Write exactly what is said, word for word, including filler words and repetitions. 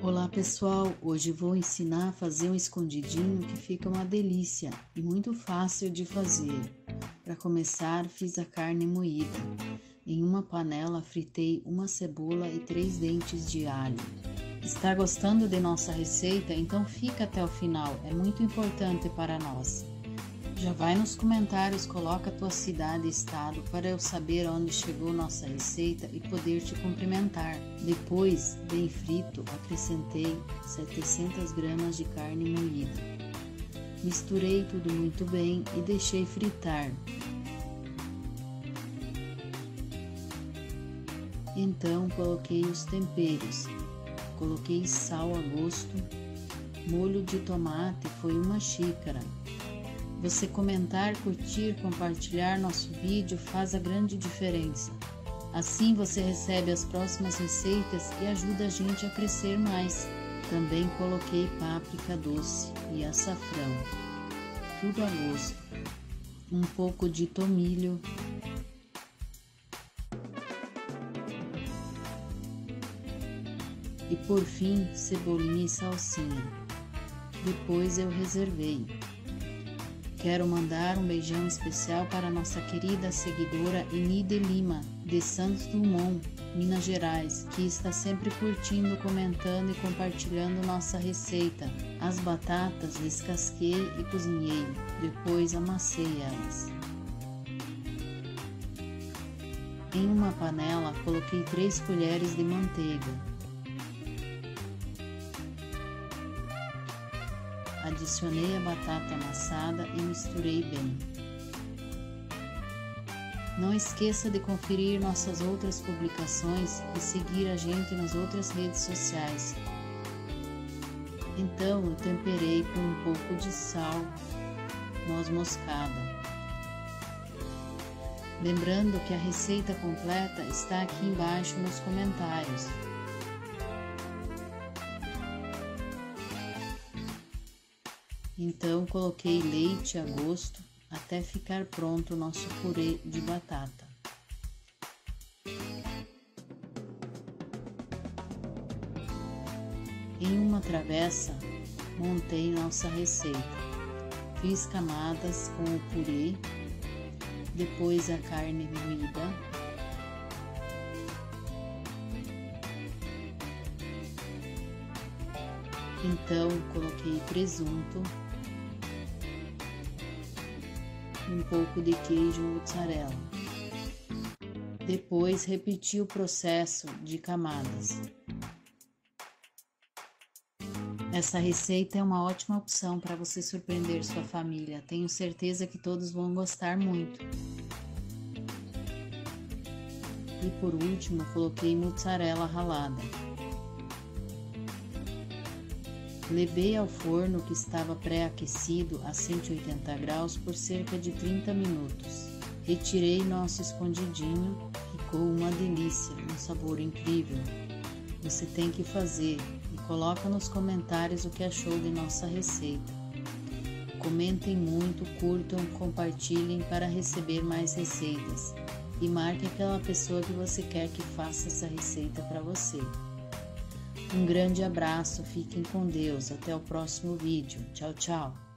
Olá pessoal, hoje vou ensinar a fazer um escondidinho que fica uma delícia e muito fácil de fazer. Para começar, fiz a carne moída. Em uma panela fritei uma cebola e três dentes de alho. Está gostando de nossa receita? Então fica até o final, é muito importante para nós. Já vai nos comentários, coloca a tua cidade e estado para eu saber onde chegou nossa receita e poder te cumprimentar. Depois, bem frito, acrescentei setecentas gramas de carne moída. Misturei tudo muito bem e deixei fritar. Então coloquei os temperos. Coloquei sal a gosto. Molho de tomate foi uma xícara. Você comentar, curtir, compartilhar nosso vídeo faz a grande diferença. Assim você recebe as próximas receitas e ajuda a gente a crescer mais. Também coloquei páprica doce e açafrão. Tudo a gosto. Um pouco de tomilho. E por fim, cebolinha e salsinha. Depois eu reservei. Quero mandar um beijão especial para nossa querida seguidora Enide Lima, de Santos Dumont, Minas Gerais, que está sempre curtindo, comentando e compartilhando nossa receita. As batatas descasquei e cozinhei, depois amassei elas. Em uma panela, coloquei três colheres de manteiga. Adicionei a batata amassada e misturei bem. Não esqueça de conferir nossas outras publicações e seguir a gente nas outras redes sociais. Então eu temperei com um pouco de sal, noz moscada. Lembrando que a receita completa está aqui embaixo nos comentários. Então coloquei leite a gosto até ficar pronto o nosso purê de batata. Em uma travessa montei nossa receita. Fiz camadas com o purê, depois a carne moída, então coloquei presunto, um pouco de queijo mozzarella. Depois repeti o processo de camadas. Essa receita é uma ótima opção para você surpreender sua família. Tenho certeza que todos vão gostar muito. E por último, coloquei mozzarella ralada. Levei ao forno que estava pré-aquecido a cento e oitenta graus por cerca de trinta minutos. Retirei nosso escondidinho, ficou uma delícia, um sabor incrível. Você tem que fazer e coloca nos comentários o que achou de nossa receita. Comentem muito, curtam, compartilhem para receber mais receitas e marque aquela pessoa que você quer que faça essa receita para você. Um grande abraço, fiquem com Deus, até o próximo vídeo. Tchau, tchau!